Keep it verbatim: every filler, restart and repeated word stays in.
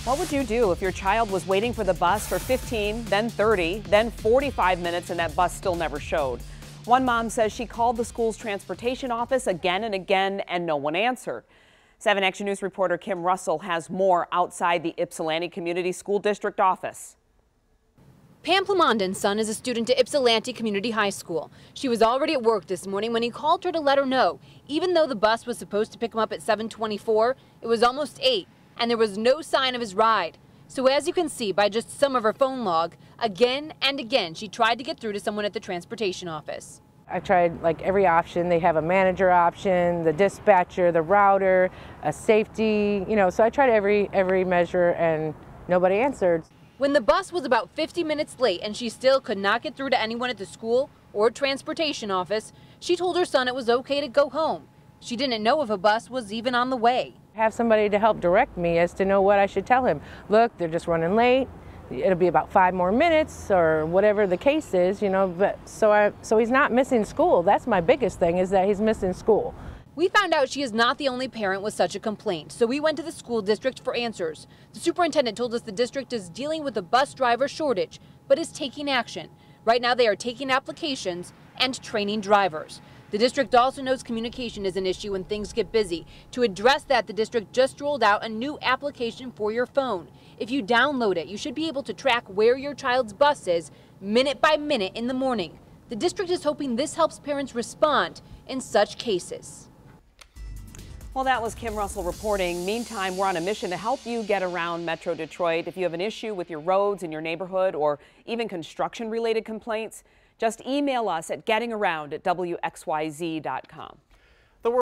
What would you do if your child was waiting for the bus for fifteen, then thirty, then forty-five minutes and that bus still never showed? One mom says she called the school's transportation office again and again and no one answered. seven Action News reporter Kim Russell has more outside the Ypsilanti Community School District office. Pam Plamonden's son is a student at Ypsilanti Community High School. She was already at work this morning when he called her to let her know. Even though the bus was supposed to pick him up at seven twenty-four, it was almost eight, and there was no sign of his ride. So as you can see by just some of her phone log, again and again she tried to get through to someone at the transportation office. I tried like every option. They have a manager option, the dispatcher, the router, a safety, you know, so I tried every every measure and nobody answered. When the bus was about fifty minutes late and she still could not get through to anyone at the school or transportation office, she told her son it was okay to go home. She didn't know if a bus was even on the way. Have somebody to help direct me as to know what I should tell him. Look, they're just running late. It'll be about five more minutes or whatever the case is, you know, but so I so he's not missing school. That's my biggest thing, is that he's missing school. We found out she is not the only parent with such a complaint, so we went to the school district for answers. The superintendent told us the district is dealing with a bus driver shortage, but is taking action. Right now they are taking applications and training drivers. The district also knows communication is an issue when things get busy. To address that, the district just rolled out a new application for your phone. If you download it, you should be able to track where your child's bus is minute by minute in the morning. The district is hoping this helps parents respond in such cases. Well, that was Kim Russell reporting. Meantime, we're on a mission to help you get around Metro Detroit. If you have an issue with your roads in your neighborhood or even construction-related complaints, just email us at gettingaround at W X Y Z dot com.